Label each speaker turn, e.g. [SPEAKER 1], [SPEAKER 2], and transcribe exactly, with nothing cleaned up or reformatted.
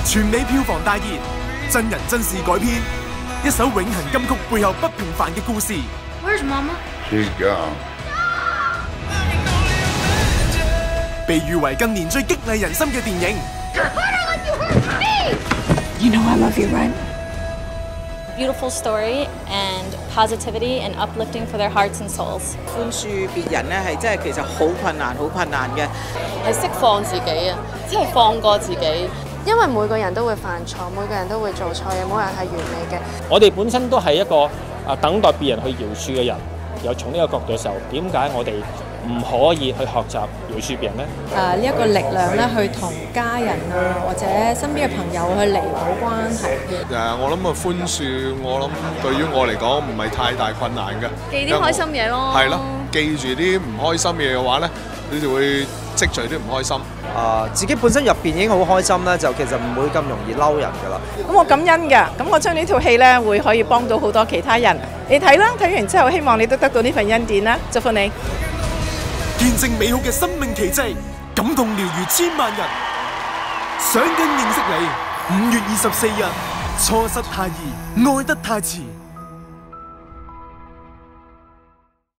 [SPEAKER 1] 全美票房大熱，真人真事改編，一首永恆金曲背後不平凡嘅故事。
[SPEAKER 2] Where's Mama?
[SPEAKER 3] She's gone.
[SPEAKER 1] 被譽為近年最激勵人心嘅電影。
[SPEAKER 2] You're harder like you hurt me!
[SPEAKER 4] You know I love you, right?
[SPEAKER 5] Beautiful story and positivity and uplifting for their hearts and souls.
[SPEAKER 6] 寬恕別人咧係真係其實好困難，好困難嘅，
[SPEAKER 7] 係釋放自己啊，即係放過自己。
[SPEAKER 8] 因為每個人都會犯錯，每個人都會做錯嘅，冇人係完美嘅。
[SPEAKER 9] 我哋本身都係一個啊等待別人去饒恕嘅人，又從呢個角度嘅時候，點解我哋唔可以去學習饒恕別人呢？
[SPEAKER 10] 誒呢一個力量咧，去同家人啊或者身邊嘅朋友去彌補關係。
[SPEAKER 11] 誒，我諗啊寬恕，我諗對於我嚟講唔係太大困難嘅。
[SPEAKER 2] 記啲開心嘢咯。
[SPEAKER 11] 係咯，記住啲唔開心嘢嘅話咧，你就會積聚啲唔開心。
[SPEAKER 12] 啊、呃，自己本身入邊已經好開心咧，就其實唔會咁容易嬲人㗎啦。
[SPEAKER 6] 咁我感恩㗎，咁我將呢套戲咧會可以幫到好多其他人。你睇啦，睇完之後希望你都得到呢份恩典啦，祝福你。
[SPEAKER 1] 見證美好嘅生命奇蹟，感動療癒千萬人。想跟認識你，五月二十四日，錯失太易，愛得太遲。